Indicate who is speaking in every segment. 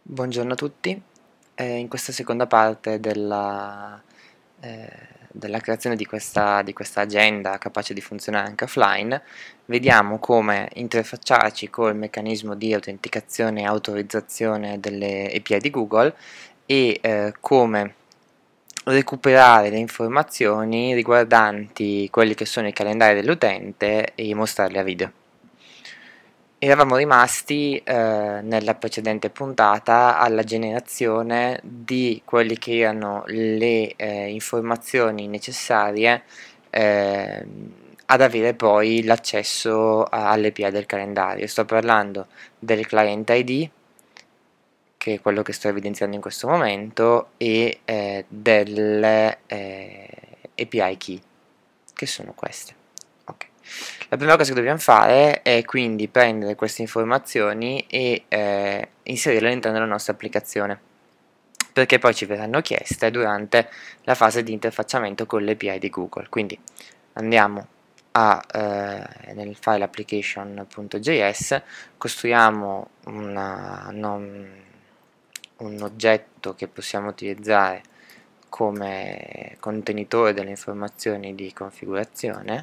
Speaker 1: Buongiorno a tutti. In questa seconda parte eh, della creazione di questa agenda capace di funzionare anche offline, vediamo come interfacciarci col meccanismo di autenticazione e autorizzazione delle API di Google e come recuperare le informazioni riguardanti quelli che sono i calendari dell'utente e mostrarli a video. Eravamo rimasti nella precedente puntata alla generazione di quelle che erano le informazioni necessarie eh, ad avere poi l'accesso alle API del calendario. Sto parlando del client ID, che è quello che sto evidenziando in questo momento, e delle API key, che sono queste. Ok. La prima cosa che dobbiamo fare è quindi prendere queste informazioni e inserirle all'interno della nostra applicazione, perché poi ci verranno chieste durante la fase di interfacciamento con le API di Google. Quindi andiamo nel file application.js, costruiamo un oggetto che possiamo utilizzare come contenitore delle informazioni di configurazione.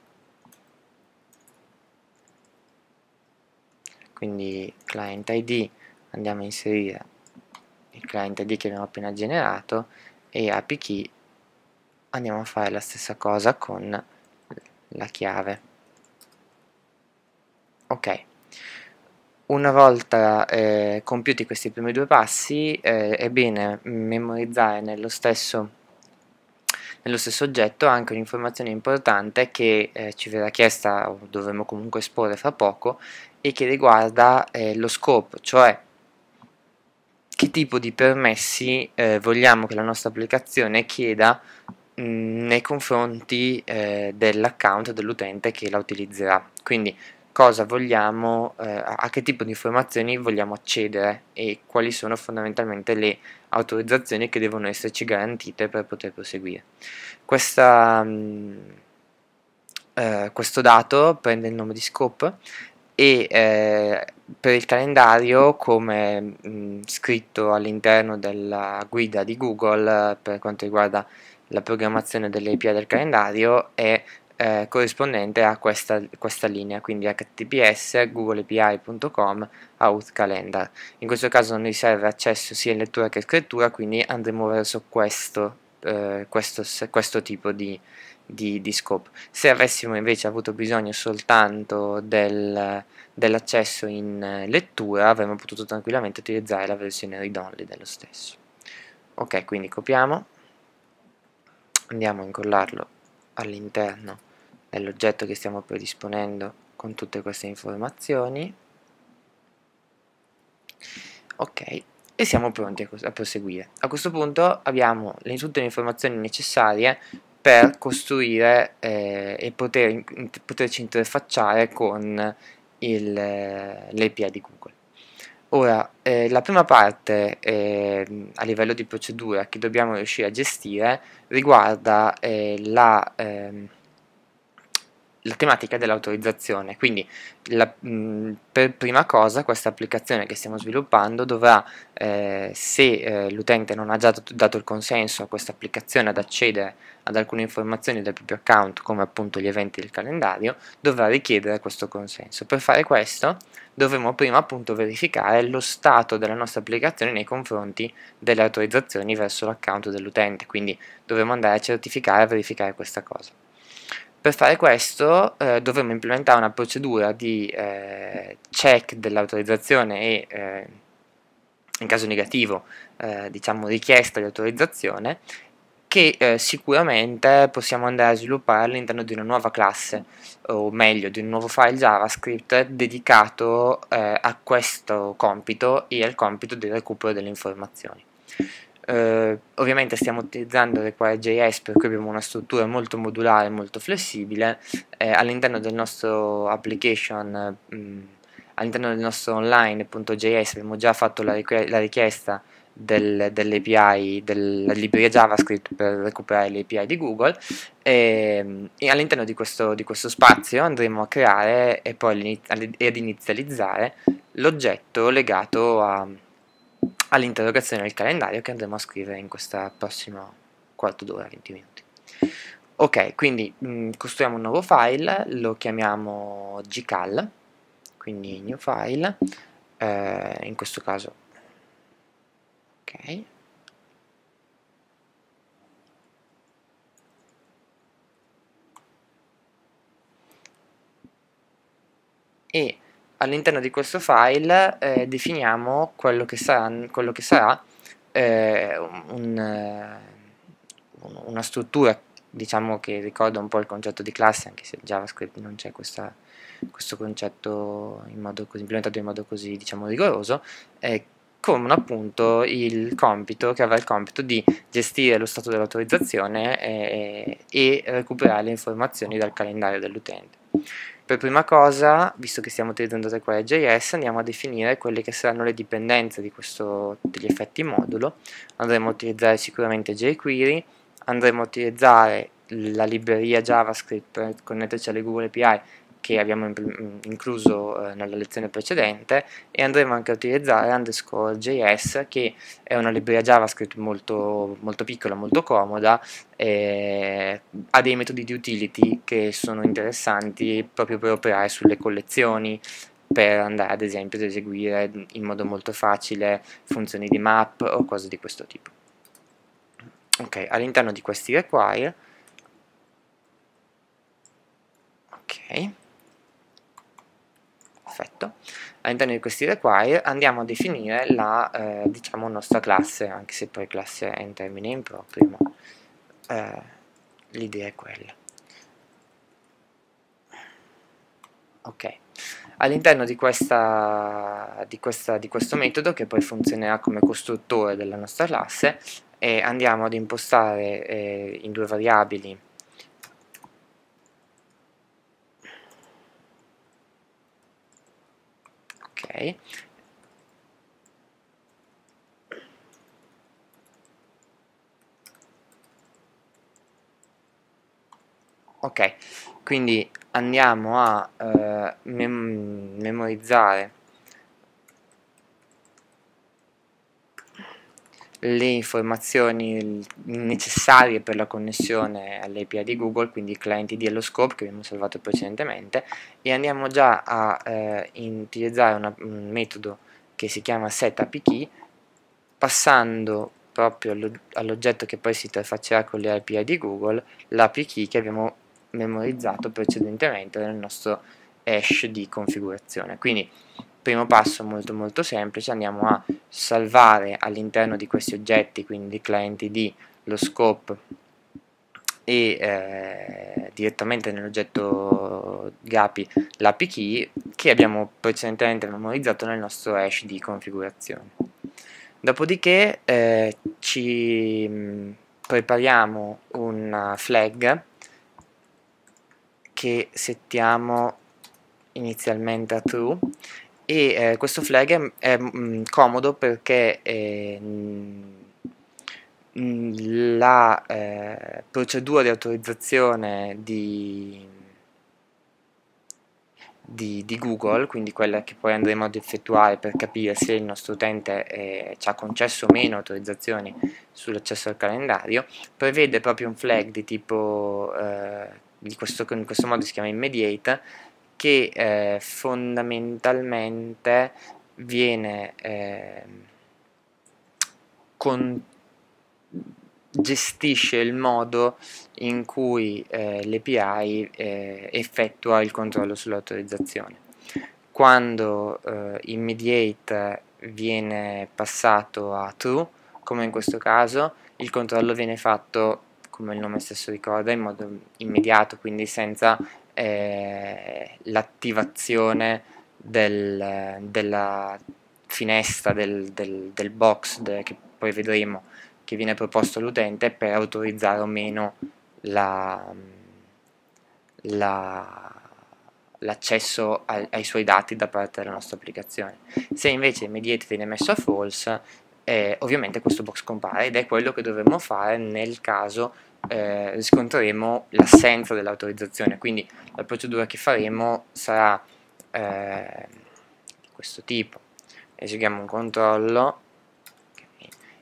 Speaker 1: Quindi client ID, andiamo a inserire il client ID che abbiamo appena generato, e API key andiamo a fare la stessa cosa con la chiave. Ok, una volta compiuti questi primi due passi è bene memorizzare nello stesso oggetto anche un'informazione importante che ci verrà chiesta o dovremo comunque esporre fra poco, e che riguarda lo scopo, cioè che tipo di permessi vogliamo che la nostra applicazione chieda nei confronti dell'account dell'utente che la utilizzerà. Quindi cosa vogliamo, a che tipo di informazioni vogliamo accedere e quali sono fondamentalmente le autorizzazioni che devono esserci garantite per poter proseguire. Questo dato prende il nome di scope e per il calendario, come scritto all'interno della guida di Google per quanto riguarda la programmazione delle API del calendario, è corrispondente a questa linea, quindi https googleapi.com auth calendar. In questo caso non riserve accesso sia in lettura che scrittura, quindi andremo verso questo tipo di scope. Se avessimo invece avuto bisogno soltanto dell'accesso in lettura, avremmo potuto tranquillamente utilizzare la versione read-only dello stesso. Ok, quindi copiamo, andiamo a incollarlo all'interno dell'oggetto che stiamo predisponendo con tutte queste informazioni. Ok, e siamo pronti a proseguire. A questo punto abbiamo tutte le informazioni necessarie per costruire e poterci interfacciare con l'API di Google. Ora, la prima parte a livello di procedura che dobbiamo riuscire a gestire riguarda la tematica dell'autorizzazione. Quindi per prima cosa questa applicazione che stiamo sviluppando dovrà, se l'utente non ha già dato il consenso a questa applicazione ad accedere ad alcune informazioni del proprio account, come appunto gli eventi del calendario, dovrà richiedere questo consenso. Per fare questo dovremo prima appunto verificare lo stato della nostra applicazione nei confronti delle autorizzazioni verso l'account dell'utente, quindi dovremo andare a certificare e verificare questa cosa. Per fare questo dovremo implementare una procedura di check dell'autorizzazione e in caso negativo diciamo richiesta di autorizzazione, che sicuramente possiamo andare a sviluppare all'interno di una nuova classe, o meglio di un nuovo file JavaScript dedicato a questo compito e al compito del recupero delle informazioni. Ovviamente stiamo utilizzando Require.js, per cui abbiamo una struttura molto modulare, molto flessibile. All'interno del nostro application, all'interno del nostro online.js abbiamo già fatto la richiesta dell'API, della libreria JavaScript per recuperare le API di Google, e all'interno di questo spazio andremo a creare e poi ad inizializzare l'oggetto legato all'interrogazione del calendario che andremo a scrivere in questa prossima quarto d'ora, 20 minuti. Ok, quindi costruiamo un nuovo file, lo chiamiamo gcal, quindi new file, in questo caso, ok, e all'interno di questo file definiamo quello che sarà una struttura, diciamo, che ricorda un po' il concetto di classe, anche se in JavaScript non c'è questo concetto implementato in modo così, diciamo, rigoroso, come appunto che avrà il compito di gestire lo stato dell'autorizzazione e recuperare le informazioni dal calendario dell'utente. Per prima cosa, visto che stiamo utilizzando TreeQuery.js, andiamo a definire quelle che saranno le dipendenze degli effetti modulo. Andremo a utilizzare sicuramente jQuery, andremo a utilizzare la libreria JavaScript per connetterci alle Google API che abbiamo incluso nella lezione precedente, e andremo anche a utilizzare _JS, che è una libreria JavaScript molto, molto piccola, molto comoda, ha dei metodi di utility che sono interessanti proprio per operare sulle collezioni, per andare ad esempio ad eseguire in modo molto facile funzioni di map o cose di questo tipo. Ok, all'interno di questi require, ok, perfetto, all'interno di questi require andiamo a definire la diciamo nostra classe, anche se poi classe è un termine improprio, ma l'idea è quella. Ok, all'interno di questo metodo, che poi funzionerà come costruttore della nostra classe, andiamo ad impostare in due variabili ok, ok, quindi andiamo a memorizzare le informazioni necessarie per la connessione all'API di Google, quindi il client ID e lo scope che abbiamo salvato precedentemente, e andiamo già a utilizzare un metodo che si chiama setAPIKey, passando proprio all'oggetto che poi si interfaccerà con le API di Google l'API key che abbiamo memorizzato precedentemente nel nostro hash di configurazione. Quindi primo passo molto molto semplice, andiamo a salvare all'interno di questi oggetti, quindi client ID, lo scope e direttamente nell'oggetto GAPI l'API key che abbiamo precedentemente memorizzato nel nostro hash di configurazione. Dopodiché ci prepariamo una flag che settiamo inizialmente a true, e questo flag è comodo perché la procedura di autorizzazione di Google, quindi quella che poi andremo ad effettuare per capire se il nostro utente ci ha concesso o meno autorizzazioni sull'accesso al calendario, prevede proprio un flag di tipo, in questo modo si chiama immediate, che fondamentalmente viene gestisce il modo in cui l'API effettua il controllo sull'autorizzazione. Quando immediate viene passato a true, come in questo caso, il controllo viene fatto, come il nome stesso ricorda, in modo immediato, quindi senza l'attivazione della finestra del box che poi vedremo che viene proposto all'utente per autorizzare o meno l'accesso ai suoi dati da parte della nostra applicazione. Se invece immediate viene messo a false, ovviamente questo box compare, ed è quello che dovremmo fare nel caso riscontreremo l'assenza dell'autorizzazione. Quindi la procedura che faremo sarà di questo tipo: eseguiamo un controllo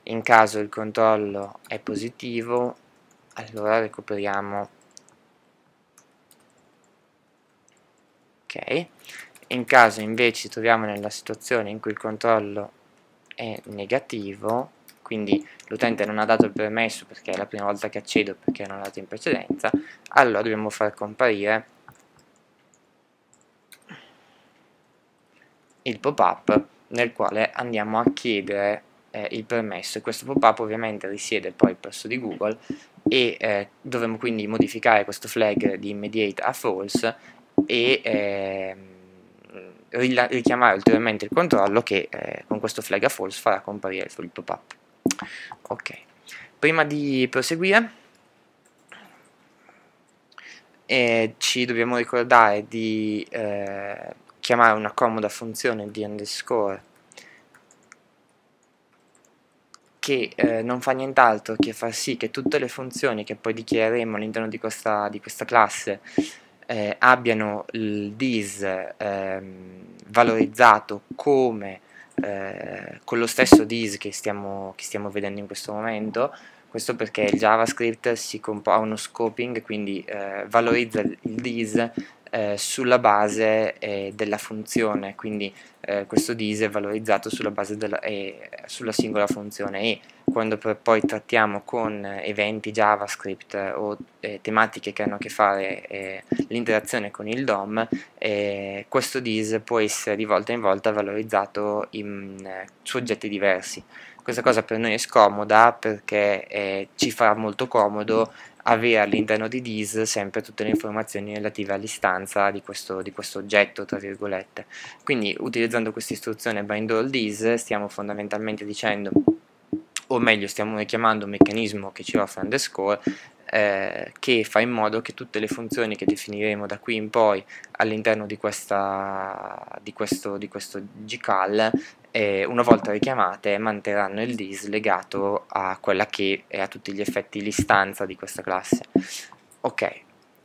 Speaker 1: In caso il controllo è positivo, allora recuperiamo. Ok. In caso invece ci troviamo nella situazione in cui il controllo è negativo, quindi l'utente non ha dato il permesso perché è la prima volta che accedo, perché non l'ha dato in precedenza, allora dobbiamo far comparire il pop-up nel quale andiamo a chiedere il permesso, e questo pop-up ovviamente risiede poi presso di Google, e dovremo quindi modificare questo flag di immediate a false e richiamare ulteriormente il controllo che con questo flag a false farà comparire il pop-up. Ok, prima di proseguire ci dobbiamo ricordare di chiamare una comoda funzione di underscore che non fa nient'altro che far sì che tutte le funzioni che poi dichiareremo all'interno di questa classe abbiano il dis valorizzato come con lo stesso dis che stiamo vedendo in questo momento. Questo perché il JavaScript ha uno scoping, quindi valorizza il dis sulla base della funzione, quindi questo dis è valorizzato sulla base sulla singola funzione, e quando poi trattiamo con eventi JavaScript o tematiche che hanno a che fare l'interazione con il DOM, questo dis può essere di volta in volta valorizzato su oggetti diversi. Questa cosa per noi è scomoda perché ci fa molto comodo avere all'interno di dis sempre tutte le informazioni relative all'istanza di questo oggetto, tra virgolette. Quindi utilizzando questa istruzione bind all dis stiamo fondamentalmente dicendo, o meglio stiamo richiamando un meccanismo che ci offre underscore, che fa in modo che tutte le funzioni che definiremo da qui in poi all'interno di questo gcal, una volta richiamate manterranno il dis legato a quella che è a tutti gli effetti l'istanza di questa classe. Ok.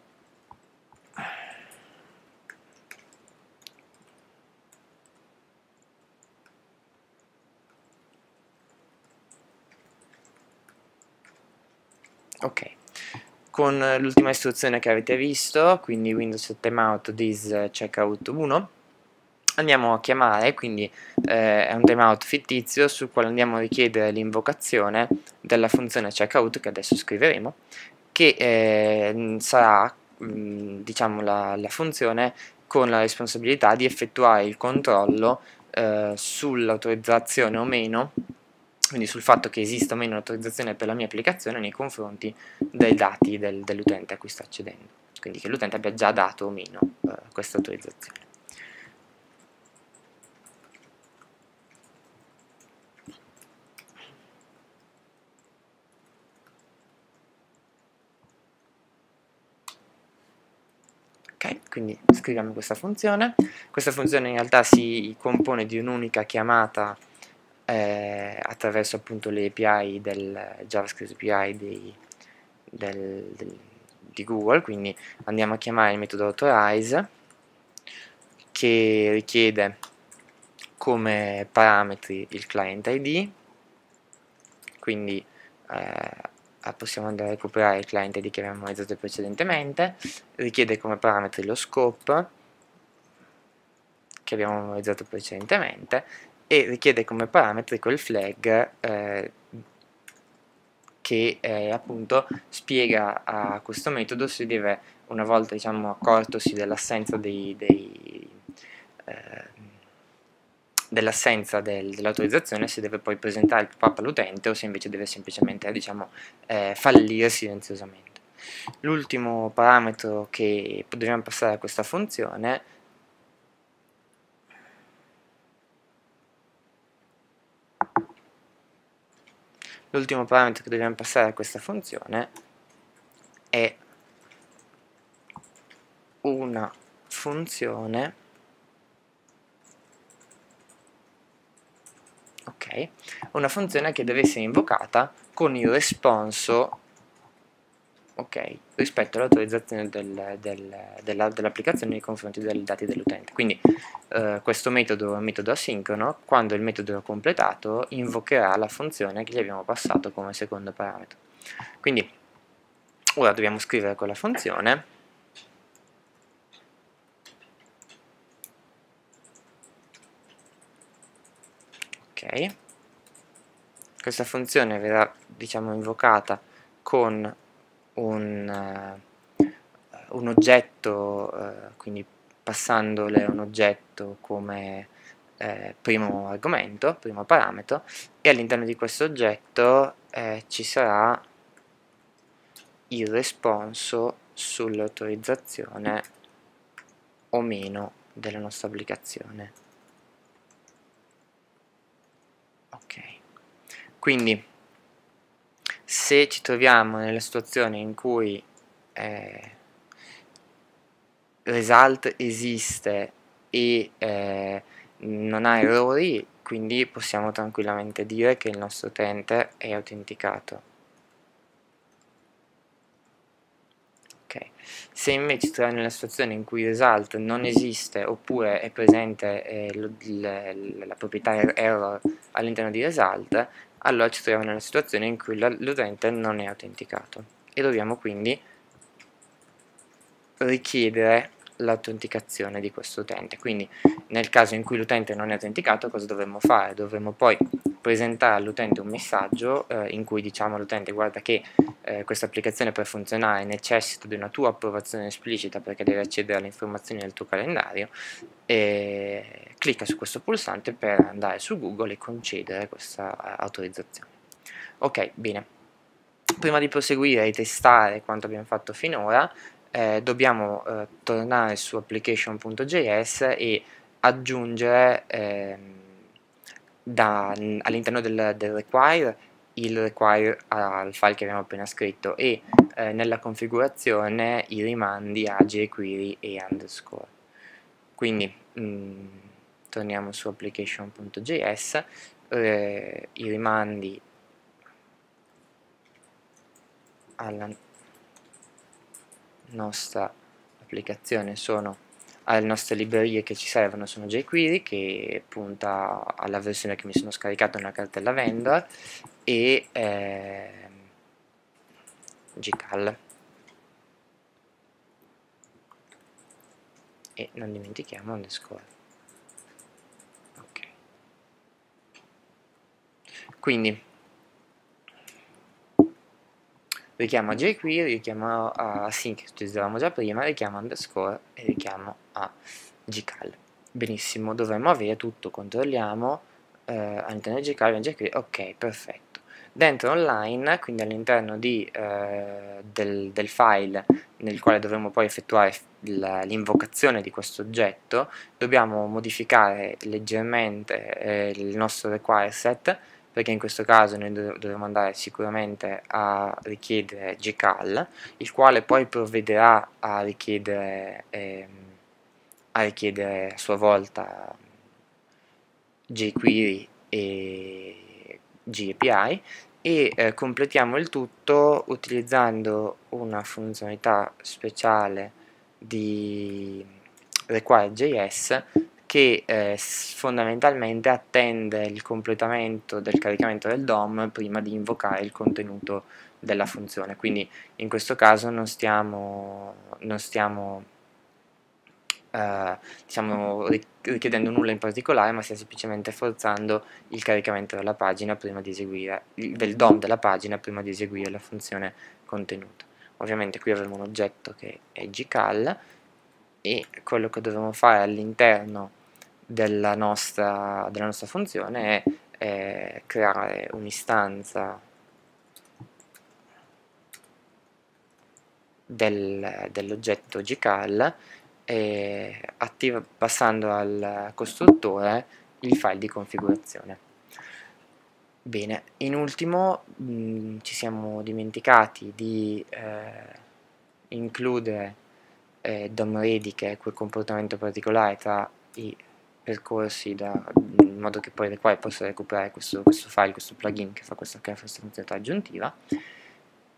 Speaker 1: Ok, con l'ultima istruzione che avete visto, quindi Windows timeout dis checkout 1, andiamo a chiamare, quindi è un timeout fittizio sul quale andiamo a richiedere l'invocazione della funzione checkout che adesso scriveremo, che sarà diciamo la funzione con la responsabilità di effettuare il controllo sull'autorizzazione o meno, quindi sul fatto che esista o meno l'autorizzazione per la mia applicazione nei confronti dei dati dell'utente a cui sto accedendo, quindi che l'utente abbia già dato o meno questa autorizzazione. Ok, quindi scriviamo questa funzione in realtà si compone di un'unica chiamata attraverso appunto le API del JavaScript API di Google, quindi andiamo a chiamare il metodo authorize che richiede come parametri il client ID, quindi possiamo andare a recuperare il client ID che abbiamo memorizzato precedentemente, richiede come parametri lo scope che abbiamo memorizzato precedentemente e richiede come parametri quel flag che appunto spiega a questo metodo se deve, una volta diciamo accortosi dell'assenza dell'autorizzazione, se deve poi presentare il pop-up all'utente o se invece deve semplicemente diciamo fallire silenziosamente. L'ultimo parametro che dobbiamo passare a questa funzione è una funzione una funzione che deve essere invocata con il responso ok, rispetto all'autorizzazione dell'applicazione nei confronti dei dati dell'utente. Quindi questo metodo è un metodo asincrono, quando il metodo è completato invocherà la funzione che gli abbiamo passato come secondo parametro. Quindi ora dobbiamo scrivere quella funzione, ok, questa funzione verrà, diciamo, invocata con un oggetto, quindi passandole un oggetto come primo argomento, primo parametro, e all'interno di questo oggetto ci sarà il responso sull'autorizzazione o meno della nostra applicazione. Ok, quindi se ci troviamo nella situazione in cui result esiste e non ha errori, quindi possiamo tranquillamente dire che il nostro utente è autenticato. Okay. Se invece ci troviamo nella situazione in cui result non esiste oppure è presente la proprietà error all'interno di result, allora ci troviamo nella situazione in cui l'utente non è autenticato e dobbiamo quindi richiedere l'autenticazione di questo utente. Quindi nel caso in cui l'utente non è autenticato, cosa dovremmo fare? Dovremmo poi presentare all'utente un messaggio in cui diciamo all'utente: guarda che questa applicazione per funzionare necessita di una tua approvazione esplicita perché deve accedere alle informazioni del tuo calendario, e clicca su questo pulsante per andare su Google e concedere questa autorizzazione. Ok, bene. Prima di proseguire e testare quanto abbiamo fatto finora, dobbiamo tornare su application.js e aggiungere all'interno del require il require al file che abbiamo appena scritto e nella configurazione i rimandi a jQuery e underscore. Quindi torniamo su application.js, i rimandi alla nostra applicazione alle nostre librerie che ci servono sono jQuery, che punta alla versione che mi sono scaricato nella cartella vendor, e gcal, e non dimentichiamo underscore. Ok, quindi richiamo a jQuery, richiamo a sync che utilizzavamo già prima, richiamo underscore e richiamo a gcal. Benissimo, dovremmo avere tutto, controlliamo all'interno di gcal, ok, perfetto. Dentro online, quindi all'interno del file nel quale dovremo poi effettuare l'invocazione di questo oggetto, dobbiamo modificare leggermente il nostro require set, perché in questo caso noi dovremo andare sicuramente a richiedere gcal, il quale poi provvederà a richiedere a sua volta jQuery e gAPI, e completiamo il tutto utilizzando una funzionalità speciale di require.js che fondamentalmente attende il completamento del caricamento del DOM prima di invocare il contenuto della funzione. Quindi in questo caso non stiamo diciamo, richiedendo nulla in particolare, ma stiamo semplicemente forzando il caricamento della pagina prima di eseguire del DOM della pagina prima di eseguire la funzione contenuta. Ovviamente qui avremo un oggetto che è gcal, e quello che dovremo fare all'interno della nostra funzione è creare un'istanza dell'oggetto gcal passando al costruttore il file di configurazione. Bene, in ultimo ci siamo dimenticati di includere DOM-ready, che è quel comportamento particolare tra i percorsi, in modo che poi possa recuperare questo file, questo plugin che fa questa funzionalità aggiuntiva,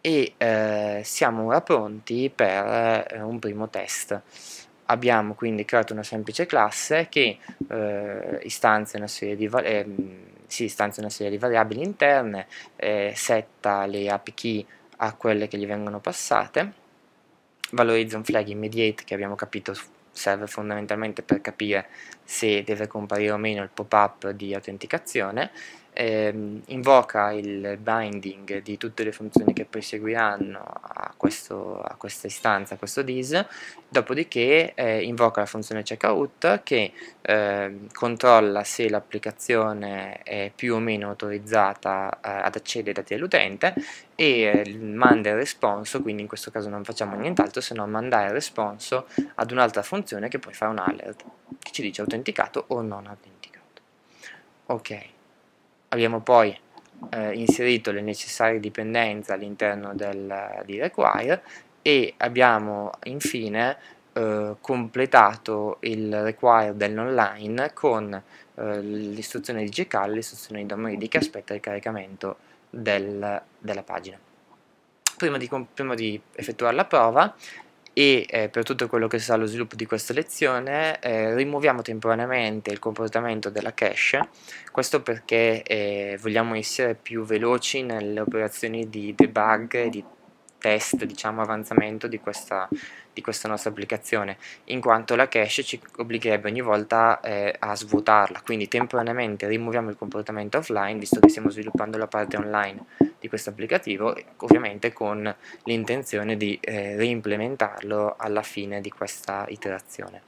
Speaker 1: e siamo ora pronti per un primo test. Abbiamo quindi creato una semplice classe che istanzia una serie di variabili interne, setta le API key a quelle che gli vengono passate, valorizza un flag immediate che abbiamo capito serve fondamentalmente per capire se deve comparire o meno il pop-up di autenticazione, invoca il binding di tutte le funzioni che poi seguiranno a questa istanza, a questo dis, dopodiché invoca la funzione checkout che controlla se l'applicazione è più o meno autorizzata ad accedere ai dati dell'utente e manda il responso, quindi in questo caso non facciamo nient'altro se non mandare il responso ad un'altra funzione che poi fa un alert che ci dice autenticato o non autenticato. Ok, abbiamo poi inserito le necessarie dipendenze all'interno di require e abbiamo infine completato il require dell'online con l'istruzione di gcall e l'istruzione di domoid che aspetta il caricamento della pagina. Prima di effettuare la prova e per tutto quello che sarà lo sviluppo di questa lezione rimuoviamo temporaneamente il comportamento della cache, questo perché vogliamo essere più veloci nelle operazioni di debug e di test, diciamo avanzamento di questa nostra applicazione, in quanto la cache ci obbligherebbe ogni volta a svuotarla, quindi temporaneamente rimuoviamo il comportamento offline visto che stiamo sviluppando la parte online di questo applicativo, ovviamente con l'intenzione di reimplementarlo alla fine di questa iterazione.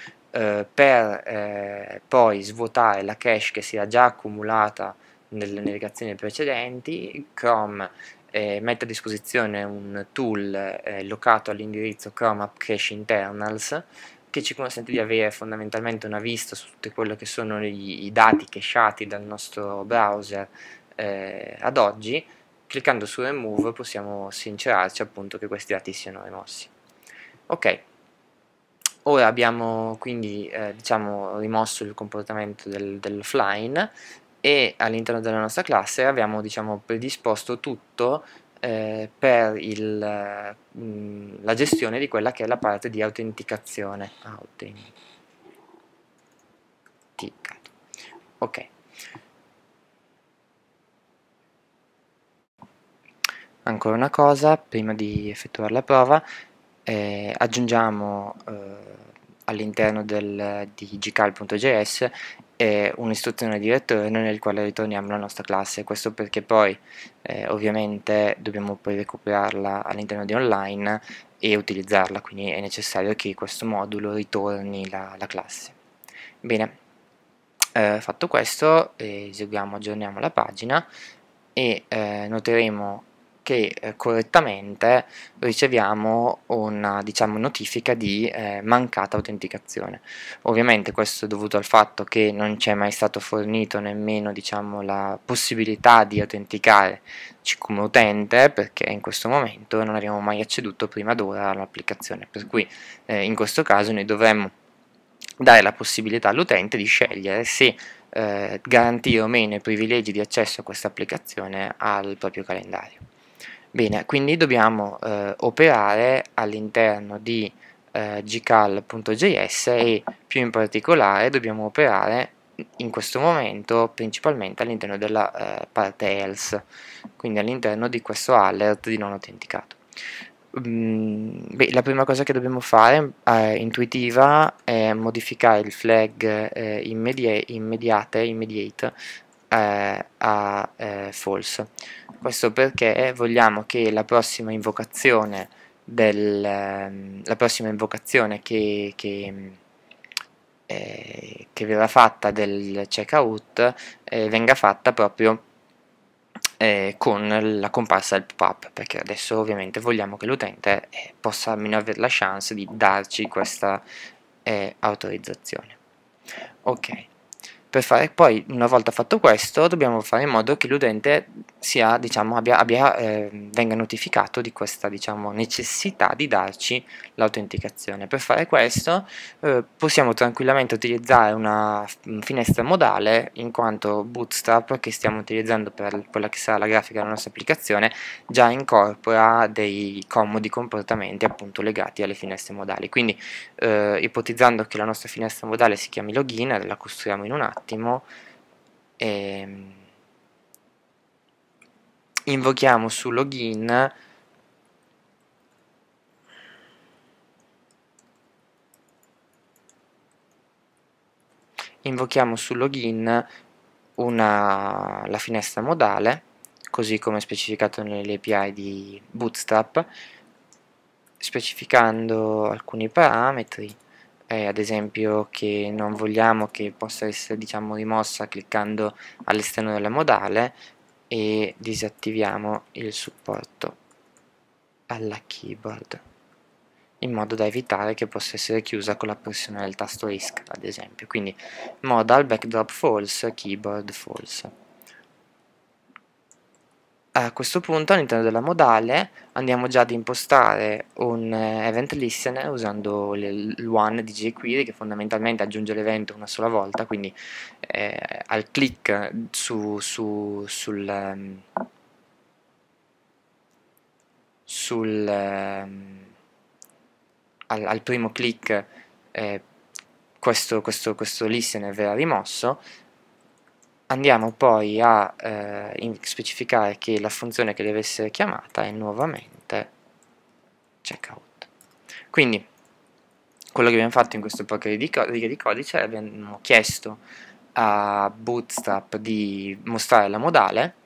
Speaker 1: Per poi svuotare la cache che si era già accumulata nelle navigazioni precedenti, Chrome mette a disposizione un tool locato all'indirizzo Chrome App Cache Internals che ci consente di avere fondamentalmente una vista su tutti quelli che sono i dati cacheati dal nostro browser ad oggi. Cliccando su Remove possiamo sincerarci appunto che questi dati siano rimossi. Ok, ora abbiamo quindi diciamo rimosso il comportamento dell'offline e all'interno della nostra classe abbiamo diciamo predisposto tutto per la gestione di quella che è la parte di autenticazione. Ok. Ancora una cosa, prima di effettuare la prova, aggiungiamo all'interno di gcall.js un'istruzione di return nel quale ritorniamo la nostra classe, questo perché poi ovviamente dobbiamo poi recuperarla all'interno di online e utilizzarla, quindi è necessario che questo modulo ritorni la classe. Bene, fatto questo eseguiamo, aggiorniamo la pagina e noteremo che correttamente riceviamo una diciamo, notifica di mancata autenticazione. Ovviamente questo è dovuto al fatto che non ci è mai stato fornito nemmeno diciamo, la possibilità di autenticarci come utente, perché in questo momento non abbiamo mai acceduto prima d'ora all'applicazione, per cui in questo caso noi dovremmo dare la possibilità all'utente di scegliere se garantire o meno i privilegi di accesso a questa applicazione al proprio calendario. Bene, quindi dobbiamo operare all'interno di gcall.js e più in particolare dobbiamo operare in questo momento principalmente all'interno della parte else, quindi all'interno di questo alert di non autenticato. Beh, la prima cosa che dobbiamo fare intuitiva è modificare il flag immediate a false. Questo perché vogliamo che la prossima invocazione che verrà fatta del checkout venga fatta proprio con la comparsa del pop-up, perché adesso ovviamente vogliamo che l'utente possa almeno avere la chance di darci questa autorizzazione. Ok, per fare poi, una volta fatto questo, dobbiamo fare in modo che l'utente venga notificato di questa, diciamo, necessità di darci l'autenticazione. Per fare questo possiamo tranquillamente utilizzare una finestra modale, in quanto Bootstrap, che stiamo utilizzando per quella che sarà la grafica della nostra applicazione, già incorpora dei comodi comportamenti appunto legati alle finestre modali. Quindi ipotizzando che la nostra finestra modale si chiami login, la costruiamo in un attimo, invochiamo su login la finestra modale, così come specificato nelle API di Bootstrap, specificando alcuni parametri, ad esempio che non vogliamo che possa essere, diciamo, rimossa cliccando all'esterno della modale, e disattiviamo il supporto alla keyboard, in modo da evitare che possa essere chiusa con la pressione del tasto ESC, ad esempio. Quindi modal backdrop false, keyboard false. A questo punto all'interno della modale andiamo già ad impostare un event listener usando l'one di jQuery, che fondamentalmente aggiunge l'evento una sola volta, quindi al click al primo click questo listener verrà rimosso. Andiamo poi a specificare che la funzione che deve essere chiamata è nuovamente checkout. Quindi quello che abbiamo fatto in questo poche righe di codice è abbiamo chiesto a Bootstrap di mostrare la modale.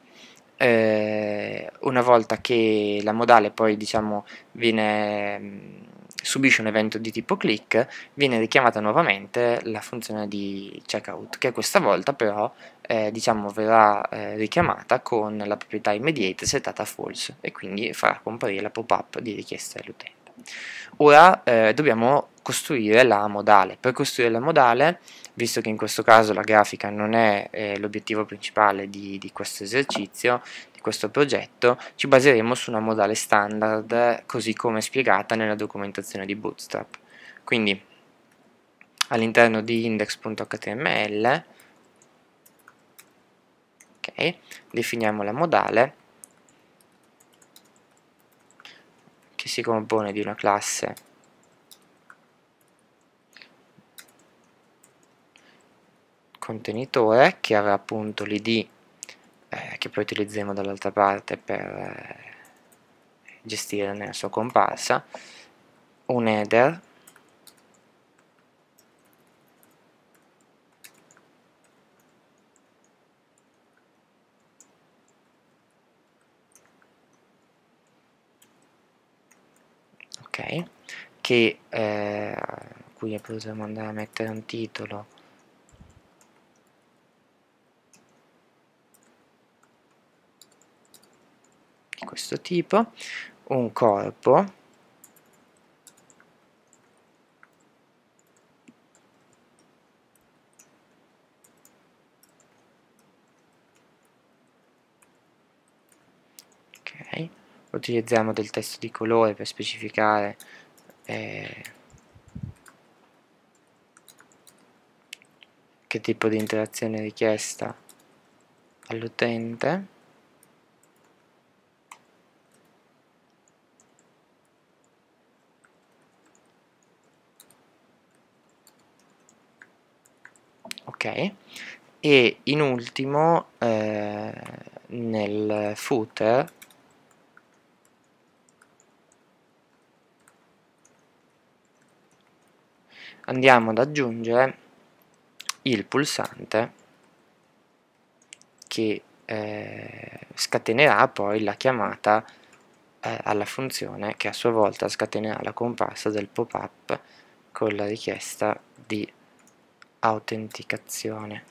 Speaker 1: Una volta che la modale poi, diciamo, subisce un evento di tipo click, viene richiamata nuovamente la funzione di checkout, che questa volta però diciamo, verrà richiamata con la proprietà immediate settata a false, e quindi farà comparire la pop-up di richiesta dell'utente. Ora dobbiamo costruire la modale. Per costruire la modale, visto che in questo caso la grafica non è l'obiettivo principale di questo esercizio, di questo progetto, ci baseremo su una modale standard, così come spiegata nella documentazione di Bootstrap. Quindi all'interno di index.html definiamo la modale, che si compone di una classe contenitore, che avrà appunto l'id che poi utilizzeremo dall'altra parte per gestire nella sua comparsa, un header, che qui potremmo andare a mettere un titolo di questo tipo, un corpo, utilizziamo del testo di colore per specificare che tipo di interazione è richiesta all'utente, e in ultimo nel footer andiamo ad aggiungere il pulsante che scatenerà poi la chiamata alla funzione, che a sua volta scatenerà la comparsa del pop-up con la richiesta di autenticazione.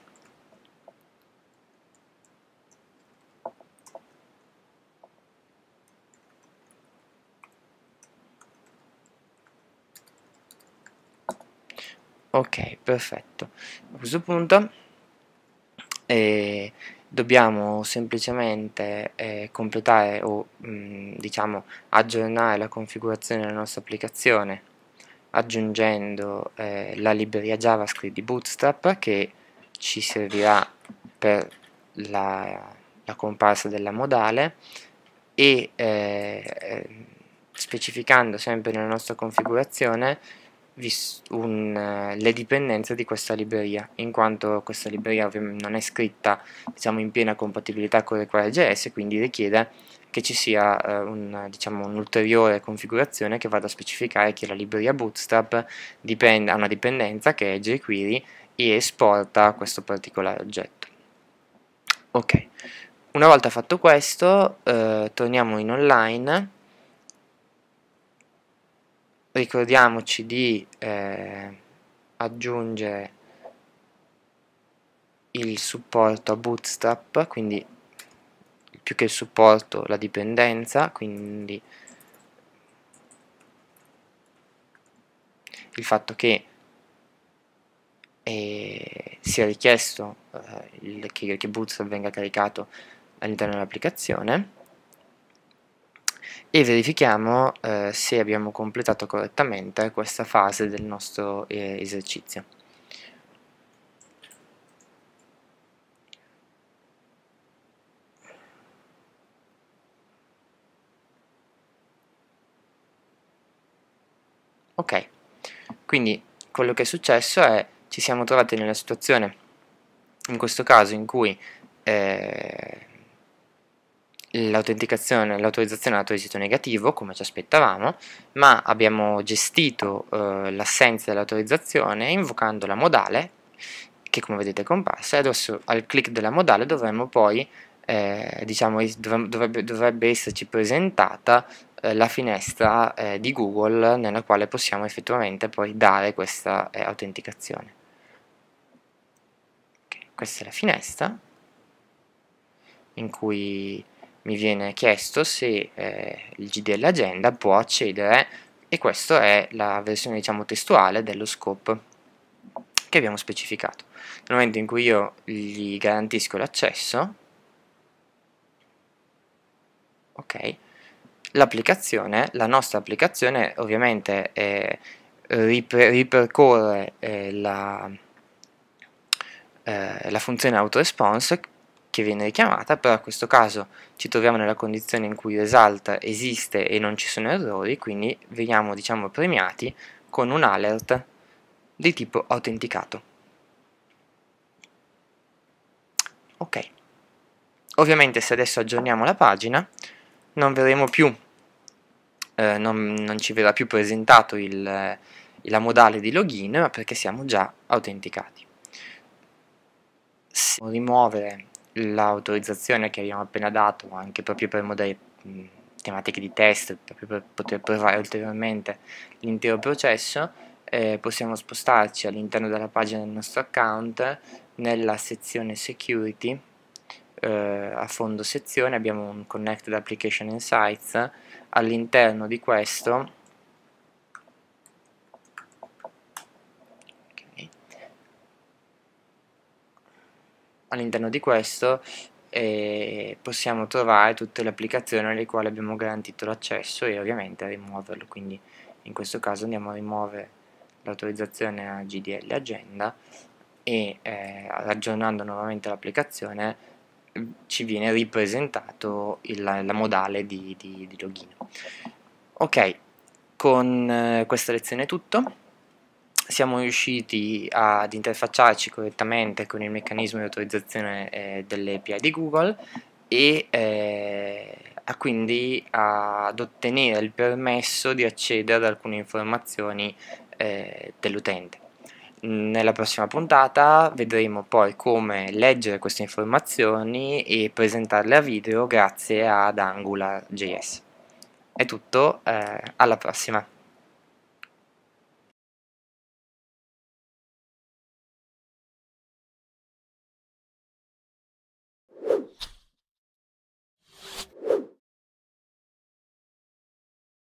Speaker 1: Ok, perfetto. A questo punto e dobbiamo semplicemente completare o diciamo aggiornare la configurazione della nostra applicazione aggiungendo la libreria JavaScript di Bootstrap, che ci servirà per la comparsa della modale, e specificando sempre nella nostra configurazione le dipendenze di questa libreria, in quanto questa libreria non è scritta, diciamo, in piena compatibilità con Require.js, quindi richiede che ci sia un'ulteriore configurazione che vada a specificare che la libreria Bootstrap ha una dipendenza che è jQuery e esporta questo particolare oggetto. Ok, una volta fatto questo, torniamo in online. Ricordiamoci di aggiungere il supporto a Bootstrap, quindi più che il supporto la dipendenza, quindi il fatto che sia richiesto che Bootstrap venga caricato all'interno dell'applicazione, e verifichiamo se abbiamo completato correttamente questa fase del nostro esercizio. Ok, quindi quello che è successo è ci siamo trovati nella situazione, in questo caso, in cui l'autorizzazione ha dato esito negativo, come ci aspettavamo, ma abbiamo gestito l'assenza dell'autorizzazione invocando la modale, che come vedete è comparsa, e adesso al click della modale dovremmo poi, diciamo, dovrebbe esserci presentata la finestra di Google nella quale possiamo effettivamente poi dare questa autenticazione. Okay, questa è la finestra in cui mi viene chiesto se il GDL Agenda può accedere, e questa è la versione, diciamo, testuale dello scope che abbiamo specificato. Nel momento in cui io gli garantisco l'accesso, ok, la nostra applicazione ovviamente ripercorre la funzione autoresponse che viene richiamata, però in questo caso ci troviamo nella condizione in cui result esiste e non ci sono errori, quindi veniamo, diciamo, premiati con un alert di tipo autenticato. Ok, ovviamente se adesso aggiorniamo la pagina non vedremo più, non ci verrà più presentato la modale di login, ma perché siamo già autenticati. Se rimuovere l'autorizzazione che abbiamo appena dato, anche proprio per modelli tematiche di test, proprio per poter provare ulteriormente l'intero processo, possiamo spostarci all'interno della pagina del nostro account nella sezione security. A fondo sezione abbiamo un Connected Application Insights. All'interno di questo possiamo trovare tutte le applicazioni alle quali abbiamo garantito l'accesso e ovviamente a rimuoverlo, quindi in questo caso andiamo a rimuovere l'autorizzazione a GDL Agenda e aggiornando nuovamente l'applicazione ci viene ripresentato la modale di login. Ok, con questa lezione è tutto. Siamo riusciti ad interfacciarci correttamente con il meccanismo di autorizzazione delle API di Google e quindi ad ottenere il permesso di accedere ad alcune informazioni dell'utente. Nella prossima puntata vedremo poi come leggere queste informazioni e presentarle a video grazie ad AngularJS. È tutto, alla prossima!